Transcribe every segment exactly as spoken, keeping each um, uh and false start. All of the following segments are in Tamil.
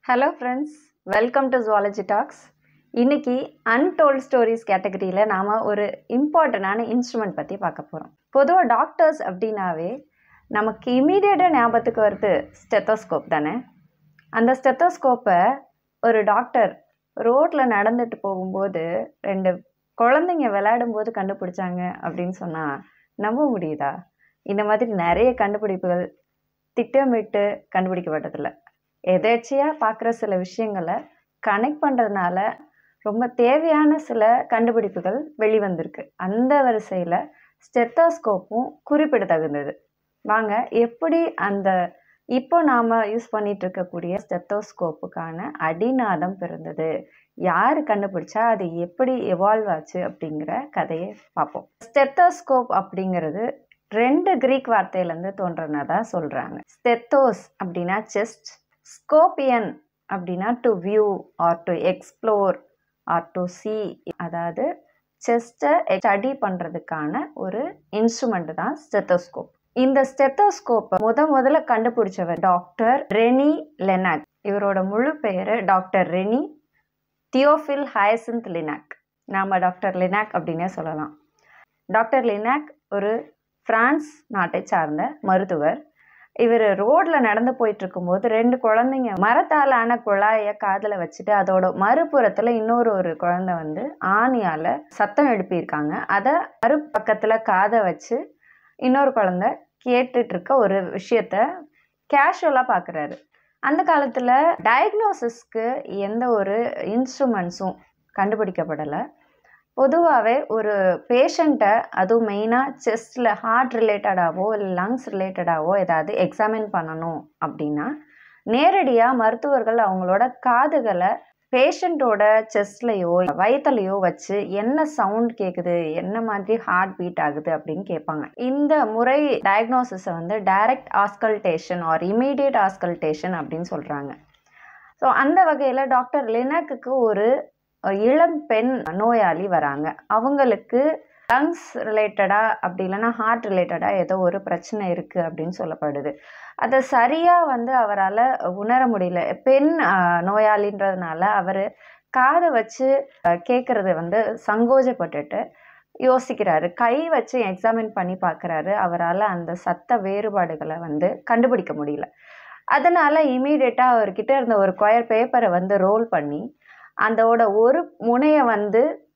Hello friends, welcome to Zoology Talks. இன்னைக்கு untold stories கேட்டகரியில் நாம் ஒரு இம்பார்ட்டண்டான இன்ஸ்ட்ருமெண்ட் பற்றி பார்க்க போகிறோம். பொதுவாக டாக்டர்ஸ் அப்படின்னாவே நமக்கு இமீடியட்டாக ஞாபகத்துக்கு வருது ஸ்டெத்தோஸ்கோப் தானே. அந்த ஸ்டெத்தோஸ்கோப்பை ஒரு டாக்டர் ரோட்டில் நடந்துட்டு போகும்போது ரெண்டு குழந்தைங்க விளையாடும்போது கண்டுபிடிச்சாங்க அப்படின்னு சொன்னால் நம்ப முடியுதா? இந்த மாதிரி நிறைய கண்டுபிடிப்புகள் திட்டமிட்டு கண்டுபிடிக்கப்பட்டதில்லை. எதேச்சியாக பார்க்குற சில விஷயங்களை கனெக்ட் பண்ணுறதுனால ரொம்ப தேவையான சில கண்டுபிடிப்புகள் வெளிவந்திருக்கு. அந்த வரிசையில் ஸ்டெத்தோஸ்கோப்பும் குறிப்பிடத்தகுந்தது. வாங்க எப்படி அந்த இப்போ நாம் யூஸ் பண்ணிகிட்டு இருக்கக்கூடிய ஸ்டெத்தோஸ்கோப்புக்கான அடிநாதம் பிறந்தது, யார் கண்டுபிடிச்சா அது எப்படி எவால்வ் ஆச்சு அப்படிங்கிற கதையை பார்ப்போம். ஸ்டெத்தோஸ்கோப் அப்படிங்கிறது ரெண்டு கிரீக் வார்த்தையிலேருந்து தோன்றனதா சொல்கிறாங்க. ஸ்டெத்தோஸ் அப்படின்னா செஸ்ட், ஸ்கோபியன் அப்படின்னா to view or to explore or to see, அதாவது செஸ்ட்டை ஸ்டடி பண்ணுறதுக்கான ஒரு இன்ஸ்ட்ருமெண்ட் தான் ஸ்டெத்தோஸ்கோப். இந்த ஸ்டெத்தோஸ்கோப்பை முத முதல்ல கண்டுபிடிச்சவர் டாக்டர் ரெனி லெனாக். இவரோட முழு பெயர் டாக்டர் ரெனி தியோஃபில் ஹயசிந்த் லினாக். நாம் டாக்டர் லினாக் அப்படின்னே சொல்லலாம். டாக்டர் லினாக் ஒரு பிரான்ஸ் நாட்டை சார்ந்த மருத்துவர். இவர் ரோட்டில் நடந்து போயிட்டு இருக்கும்போது ரெண்டு குழந்தைங்க மரத்தாலான குழாயை காதில் வச்சுட்டு அதோட மறுபுறத்தில் இன்னொரு ஒரு குழந்தை வந்து ஆணியால் சத்தம் எழுப்பியிருக்காங்க. அதை மறுபக்கத்தில் காதை வச்சு இன்னொரு குழந்தை கேட்டுட்டு இருக்க ஒரு விஷயத்த கேஷுவலாக பார்க்குறாரு. அந்த காலத்தில் டயக்னோசிஸ்க்கு எந்த ஒரு இன்ஸ்ட்ருமெண்ட்ஸும் கண்டுபிடிக்கப்படலை. பொதுவாகவே ஒரு பேஷண்ட்டை, அதுவும் மெயினாக செஸ்ட்டில் ஹார்ட் ரிலேட்டடாகவோ இல்லை லங்ஸ் ரிலேட்டடாகவோ ஏதாவது எக்ஸாமின் பண்ணணும் அப்படின்னா நேரடியாக மருத்துவர்கள் அவங்களோட காதுகளை பேஷண்ட்டோட செஸ்ட்லேயோ வயிற்றுலையோ வச்சு என்ன சவுண்ட் கேட்குது, என்ன மாதிரி ஹார்ட் பீட் ஆகுது அப்படின்னு கேட்பாங்க. இந்த முறை டயக்னோசிஸை வந்து direct auscultation or immediate auscultation அப்படின்னு சொல்கிறாங்க. ஸோ அந்த வகையில் டாக்டர் லினாக்கு ஒரு இளம் பெண் நோயாளி வராங்க. அவங்களுக்கு லங்ஸ் ரிலேட்டடாக அப்படி இல்லைன்னா ஹார்ட் ரிலேட்டடாக ஏதோ ஒரு பிரச்சனை இருக்குது அப்படின்னு சொல்லப்படுது. அதை சரியாக வந்து அவரால் உணர முடியல. பெண் நோயாளின்றதுனால அவர் காதை வச்சு கேட்குறது வந்து சங்கோஜப்பட்டுட்டு யோசிக்கிறாரு. கை வச்சு எக்ஸாமின் பண்ணி பார்க்குறாரு. அவரால் அந்த சத்த வேறுபாடுகளை வந்து கண்டுபிடிக்க முடியல. அதனால் இமீடியட்டாக அவர்கிட்ட இருந்த ஒரு கொயர் பேப்பரை வந்து ரோல் பண்ணி அதோட ஒரு முனையை வந்து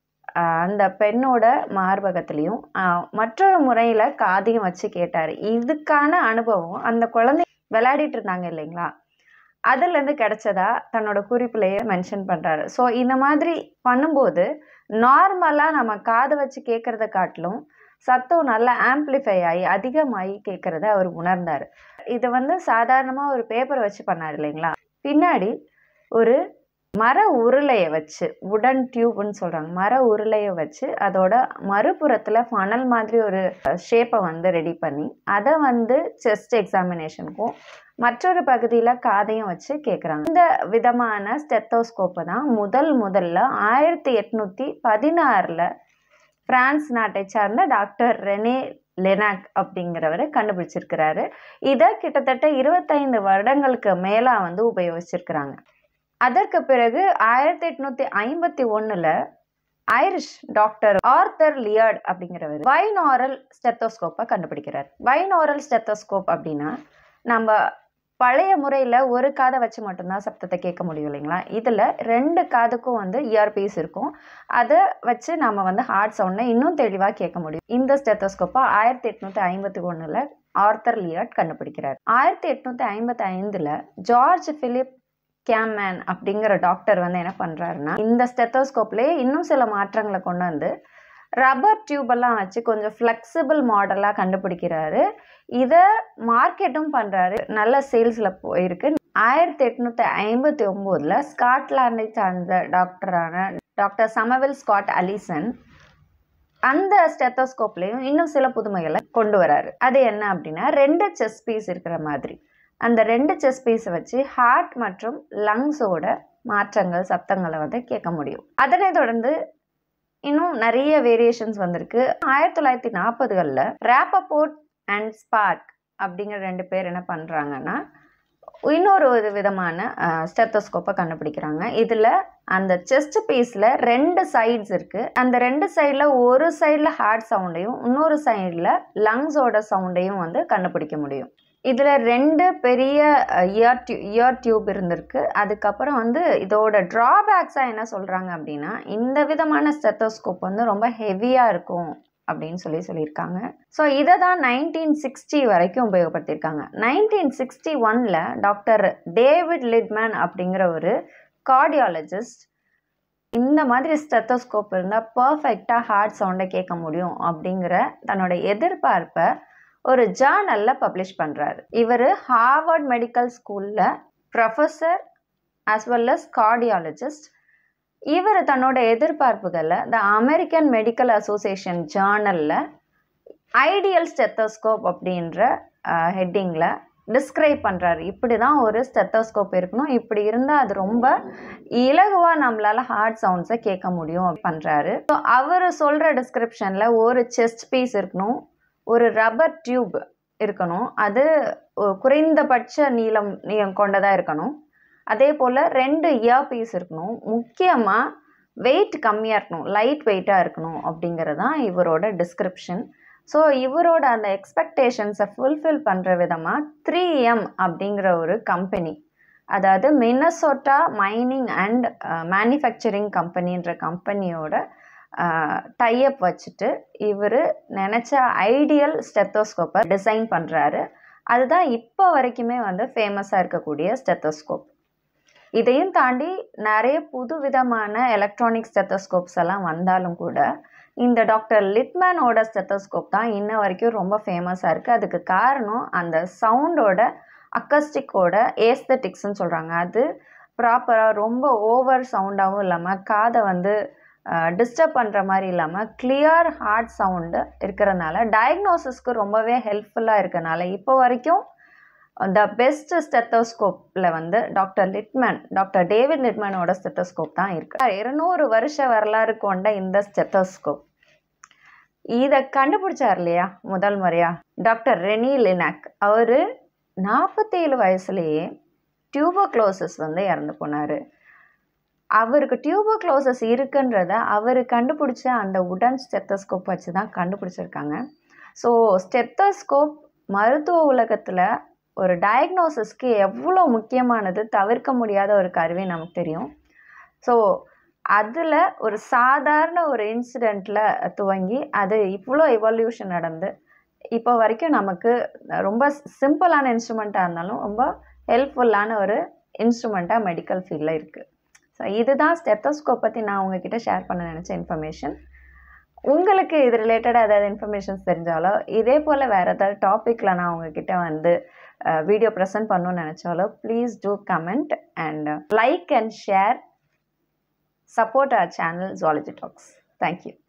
அந்த பெண்ணோட மார்பகத்திலையும் மற்றொரு முறையில் காதையும் வச்சு கேட்டார். இதுக்கான அனுபவம் அந்த குழந்தை விளையாடிட்டு இருந்தாங்க இல்லைங்களா, அதுலேருந்து கிடைச்சதா தன்னோட குறிப்பிலேயே மென்ஷன் பண்ணுறாரு. ஸோ இந்த மாதிரி பண்ணும்போது நார்மலாக நம்ம காதை வச்சு கேட்குறத காட்டிலும் சத்தம் நல்லா ஆம்பிளிஃபை ஆகி அதிகமாகி கேட்குறத அவர் உணர்ந்தார். இதை வந்து சாதாரணமாக ஒரு பேப்பரை வச்சு பண்ணார் இல்லைங்களா. பின்னாடி ஒரு மர உருளையை வச்சு, உடன் டியூப்னு சொல்கிறாங்க, மர உருளையை வச்சு அதோட மறுபுறத்தில் ஃபனல் மாதிரி ஒரு ஷேப்பை வந்து ரெடி பண்ணி அதை வந்து செஸ்ட் எக்ஸாமினேஷனுக்கும் மற்றொரு பகுதியில் காதையும் வச்சு கேட்குறாங்க. இந்த விதமான ஸ்டெத்தோஸ்கோப்பை தான் முதல் முதல்ல ஆயிரத்தி எட்நூற்றி பதினாறில் பிரான்ஸ் நாட்டை சார்ந்த டாக்டர் ரெனே லெனாக் அப்படிங்கிறவர் கண்டுபிடிச்சிருக்கிறாரு. இதை கிட்டத்தட்ட இருபத்தைந்து வருடங்களுக்கு மேலாக வந்து உபயோகிச்சிருக்கிறாங்க. அதற்கு பிறகு ஆயிரத்தி எட்நூற்றி ஐம்பத்தி ஒன்றில் ஐரிஷ் டாக்டர் ஆர்தர் லியார்ட் அப்படிங்கிறவர் பைனாரல் ஸ்டெத்தோஸ்கோப்பை கண்டுபிடிக்கிறார். பைனாரல் ஸ்டெத்தோஸ்கோப் அப்படின்னா நம்ம பழைய முறையில் ஒரு காதை வச்சு மட்டும்தான் சப்தத்தை கேட்க முடியும் இல்லைங்களா. இதில் ரெண்டு காதுக்கும் வந்து இயர்பீஸ் இருக்கும். அதை வச்சு நம்ம வந்து ஹார்ட் சவுண்டை இன்னும் தெளிவாக கேட்க முடியும். இந்த ஸ்டெத்தோஸ்கோப்பை ஆயிரத்தி எட்நூற்றி ஐம்பத்தி ஒன்றில் ஆர்தர் லியார்ட் கண்டுபிடிக்கிறார். ஆயிரத்தி எட்நூற்றி ஐம்பத்தி ஐந்தில் ஜார்ஜ் பிலிப் கேம்மேன் அப்படிங்கிற டாக்டர் வந்து என்ன பண்ணுறாருன்னா இந்த ஸ்டெத்தோஸ்கோப்லேயே இன்னும் சில மாற்றங்களை கொண்டு வந்து ரப்பர் டியூபெல்லாம் வச்சு கொஞ்சம் ஃப்ளெக்சிபிள் மாடலாக கண்டுபிடிக்கிறாரு. இதை மார்க்கெட்டும் பண்ணுறாரு. நல்ல சேல்ஸில் போயிருக்கு. ஆயிரத்தி எட்நூற்றி ஐம்பத்தி ஒம்போதில் ஸ்காட்லாண்டை சார்ந்த டாக்டரான டாக்டர் சமவெல் ஸ்காட் அலிசன் அந்த ஸ்டெத்தோஸ்கோப்லேயும் இன்னும் சில புதுமைகளை கொண்டு வராரு. அது என்ன அப்படின்னா ரெண்டு செஸ் பீஸ் இருக்கிற மாதிரி அந்த ரெண்டு செஸ் பீஸை வச்சு ஹார்ட் மற்றும் லங்ஸோட மாற்றங்கள் சத்தங்களை வந்து கேட்க முடியும். அதனை தொடர்ந்து இன்னும் நிறைய வேரியேஷன்ஸ் வந்திருக்கு. ஆயிரத்தி தொள்ளாயிரத்தி நாற்பதுகளில் ரேப்பபோர்ட் அண்ட் ஸ்பார்க் அப்படிங்கிற ரெண்டு பேர் என்ன பண்ணுறாங்கன்னா இன்னொரு ஒரு விதமான ஸ்டெத்தோஸ்கோப்பை கண்டுபிடிக்கிறாங்க. இதில் அந்த செஸ்ட் பீஸில் ரெண்டு சைட்ஸ் இருக்குது. அந்த ரெண்டு சைடில் ஒரு சைடில் ஹார்ட் சவுண்டையும் இன்னொரு சைடில் லங்ஸோட சவுண்டையும் வந்து கண்டுபிடிக்க முடியும். இதில் ரெண்டு பெரிய இயர் டியூ இயர் டியூப் இருந்திருக்கு. அதுக்கப்புறம் வந்து இதோட ட்ராபேக்ஸாக என்ன சொல்கிறாங்க அப்படின்னா, இந்த விதமான ஸ்டெத்தோஸ்கோப் வந்து ரொம்ப ஹெவியாக இருக்கும் அப்படின்னு சொல்லி சொல்லியிருக்காங்க. ஸோ இதை தான் நைன்டீன் சிக்ஸ்டி வரைக்கும் உபயோகப்படுத்தியிருக்காங்க. நைன்டீன் சிக்ஸ்டி ஒனில் டாக்டர் டேவிட் லிட்மேன் அப்படிங்கிற ஒரு கார்டியாலஜிஸ்ட் இந்த மாதிரி ஸ்டெத்தோஸ்கோப் இருந்தால் பர்ஃபெக்டாக ஹார்ட் சவுண்டை கேட்க முடியும் அப்படிங்கிற தன்னோட எதிர்பார்ப்பை ஒரு ஜேர்னலில் பப்ளிஷ் பண்ணுறாரு. இவர் ஹார்வர்ட் மெடிக்கல் ஸ்கூலில் professor as well as cardiologist. இவர் தன்னோட எதிர்பார்ப்புகளை த அமெரிக்கன் மெடிக்கல் அசோசியேஷன் ஜேர்னலில் ஐடியல் ஸ்டெத்தோஸ்கோப் அப்படின்ற ஹெட்டிங்கில் டிஸ்கிரைப் பண்ணுறாரு. இப்படி தான் ஒரு ஸ்டெத்தோஸ்கோப் இருக்கணும், இப்படி இருந்தால் அது ரொம்ப இலகுவாக நம்மளால் ஹார்ட் சவுண்ட்ஸை கேட்க முடியும் பண்ணுறாரு. ஸோ அவர் சொல்கிற டிஸ்கிரிப்ஷனில் ஒரு செஸ்ட் பீஸ் இருக்கணும், ஒரு ரப்பர் டியூப் இருக்கணும், அது குறைந்தபட்ச நீளம் நீளம் கொண்டதாக இருக்கணும், அதே போல் ரெண்டு இயர் பீஸ் இருக்கணும், முக்கியமாக வெயிட் கம்மியாக இருக்கணும், லைட் வெயிட்டாக இருக்கணும் அப்படிங்கிறது தான் இவரோட டிஸ்கிரிப்ஷன். ஸோ இவரோட அந்த எக்ஸ்பெக்டேஷன்ஸை ஃபுல்ஃபில் பண்ணுற விதமாக த்ரீ எம் அப்படிங்கிற ஒரு கம்பெனி, அதாவது மினசோட்டா மைனிங் அண்ட் மேனுஃபேக்சரிங் கம்பெனின்ற கம்பெனியோட டைஅப் வச்சுட்டு இவர் நினச்ச ஐடியல் ஸ்டெத்தோஸ்கோப்பை டிசைன் பண்ணுறாரு. அதுதான் இப்போ வரைக்குமே வந்து ஃபேமஸாக இருக்கக்கூடிய ஸ்டெத்தோஸ்கோப். இதையும் தாண்டி நிறைய புது விதமான எலக்ட்ரானிக் ஸ்டெத்தோஸ்கோப்ஸ் எல்லாம் வந்தாலும் கூட இந்த டாக்டர் லிட்மேனோட ஸ்டெத்தோஸ்கோப் தான் இன்ன வரைக்கும் ரொம்ப ஃபேமஸாக இருக்குது. அதுக்கு காரணம் அந்த சவுண்டோட அக்கஸ்டிக்கோட ஏஸ்தட்டிக்ஸ்ன்னு சொல்கிறாங்க. அது ப்ராப்பராக ரொம்ப ஓவர் சவுண்டாகவும் இல்லாமல் காதை வந்து டிஸ்டர்ப் பண்ணுற மாதிரி இல்லாமல் கிளியர் ஹார்ட் சவுண்டு இருக்கிறதுனால டயக்னோசிஸ்க்கு ரொம்பவே ஹெல்ப்ஃபுல்லாக இருக்கனால இப்போ வரைக்கும் த பெஸ்ட் ஸ்டெத்தோஸ்கோப்பில் வந்து டாக்டர் லிட்மேன் டாக்டர் டேவிட் லிட்மேனோட ஸ்டெத்தோஸ்கோப் தான் இருக்குது. இருநூறு வருஷ வரலாறு கொண்ட இந்த ஸ்டெத்தோஸ்கோப் இதை கண்டுபிடிச்சார் இல்லையா முதல் முறையா டாக்டர் ரெனி லினாக். அவர் நாற்பத்தேழு வயசுலேயே டியூபோக்ளோசிஸ் வந்து இறந்து போனார். அவருக்கு டியூபோக்ளோசிஸ் இருக்குன்றத அவர் கண்டுபிடிச்ச அந்த உடன் ஸ்டெத்தோஸ்கோப் வச்சு தான் கண்டுபிடிச்சிருக்காங்க. ஸோ ஸ்டெத்தோஸ்கோப் மருத்துவ உலகத்தில் ஒரு டயக்னோசிஸ்க்கு எவ்வளோ முக்கியமானது, தவிர்க்க முடியாத ஒரு கருவி நமக்கு தெரியும். ஸோ அதில் ஒரு சாதாரண ஒரு இன்சிடெண்ட்டில் துவங்கி அது இவ்வளோ எவல்யூஷன் நடந்து இப்போ வரைக்கும் நமக்கு ரொம்ப சிம்பிளான இன்ஸ்ட்ருமெண்ட்டாக இருந்தாலும் ரொம்ப ஹெல்ப்ஃபுல்லான ஒரு இன்ஸ்ட்ருமெண்ட்டாக மெடிக்கல் ஃபீல்டில் இருக்குது. ஸோ இதுதான் ஸ்டெத்தோஸ்கோப் பற்றி நான் உங்ககிட்ட ஷேர் பண்ண நினச்ச இன்ஃபர்மேஷன். உங்களுக்கு இது ரிலேட்டடாக ஏதாவது இன்ஃபர்மேஷன்ஸ் தெரிஞ்சாலோ இதே போல் வேறு ஏதாவது டாப்பிக்கில் நான் உங்ககிட்ட வந்து வீடியோ ப்ரெசென்ட் பண்ணணும்னு நினச்சாலோ please do comment and like and share. Support our channel Zoology Talks. Thank you.